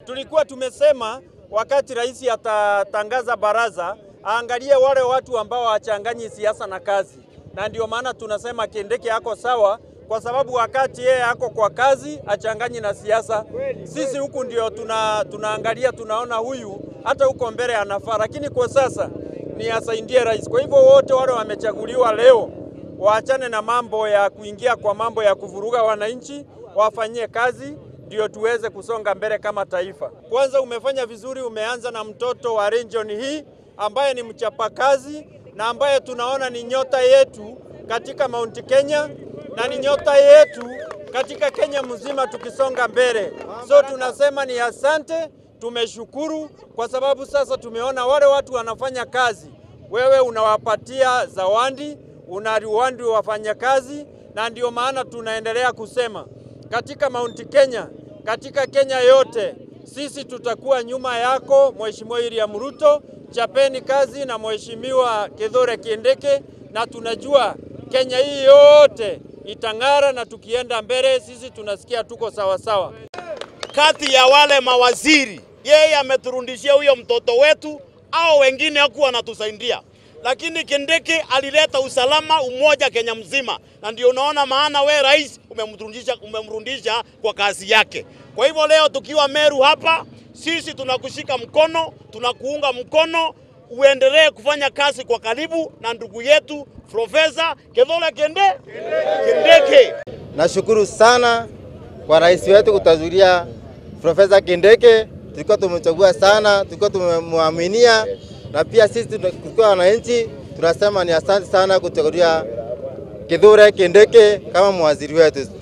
Tulikuwa tumesema wakati rais atatangaza baraza, aangalie wale watu ambao wachanganyi siasa na kazi. Na ndio maana tunasema Kindiki yako sawa, kwa sababu wakati yeye yako kwa kazi, achanganyi na siasa. Sisi huku ndio tunaangalia, tunaona huyu hata huko mbele anafaa, lakini kwa sasa ni asaidie rais. Kwa hivyo wote wale wamechaguliwa leo, waachane na mambo ya kuingia kwa mambo ya kuvuruga wananchi, wafanyie kazi ndio tuweze kusonga mbele kama taifa. Kwanza umefanya vizuri, umeanza na mtoto wa region hii ambaye ni mchapakazi na ambaye tunaona ni nyota yetu katika Mount Kenya na ni nyota yetu katika Kenya mzima tukisonga mbele. So tunasema ni asante, tumeshukuru kwa sababu sasa tumeona wale watu wanafanya kazi. Wewe unawapatia zawadi, unariwandi wafanya kazi, na ndio maana tunaendelea kusema katika Mount Kenya, katika Kenya yote, sisi tutakuwa nyuma yako Mheshimiwa Ruto. Chapeni kazi na Mheshimiwa Kindiki, na tunajua Kenya hii yote itang'ara, na tukienda mbele sisi tunasikia tuko sawa sawa. Kati ya wale mawaziri, yeye ameturundishia huyo mtoto wetu, au wengine hakuwa anatusaidia. Lakini Kindiki alileta usalama, umoja Kenya mzima. Na ndio unaona maana we rais umemrudisha kwa kazi yake. Kwa hivyo leo tukiwa Meru hapa, sisi tunakushika mkono, tunakuunga mkono, uendelee kufanya kazi kwa karibu na ndugu yetu Profesa Kindiki. Nashukuru sana kwa rais wetu kutazuria Profesa Kindiki. Tulikuwa tumechagua sana, tulikuwa tumemwaminia, na pia sisi tulikuwa wananchi tunasema ni asante sana kuchagulia Kindiki kama mwaziri wetu.